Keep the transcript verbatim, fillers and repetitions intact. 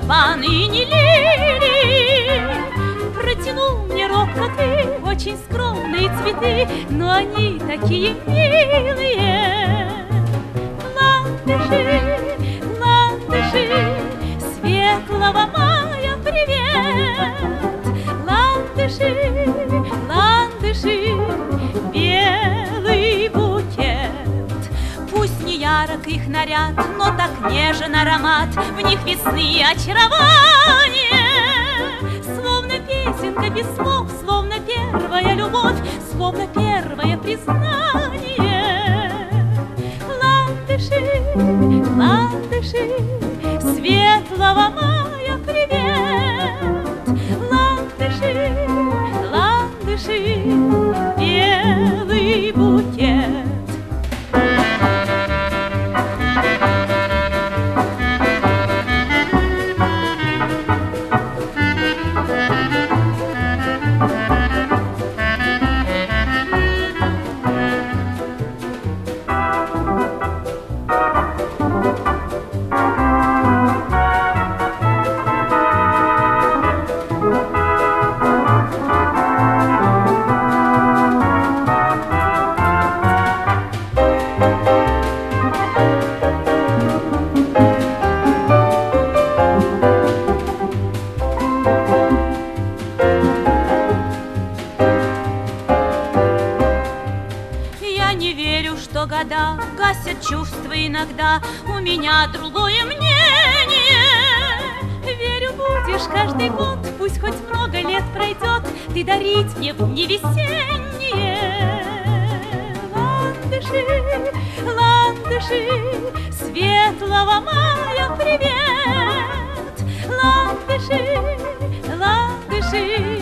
тюльпаны и не лилии. Протянул мне робко ты очень скромные цветы, но они такие милые. Ландыши, ландыши, светлого мая привет. Ландыши, ландыши, белый букет. Пусть не ярок их наряд, но так нежен аромат, в них весны очарование. Словно песенка без слов, словно первая любовь, словно первое признание. Ландыши, ландыши, светлого мая привет. Ландыши, ландыши, белый букет. Года гасят чувства иногда, у меня другое мнение. Верю, будешь каждый год, пусть хоть много лет пройдет, ты дарить мне в дни весенние. Ландыши, ландыши, светлого мая привет. Ландыши, ландыши,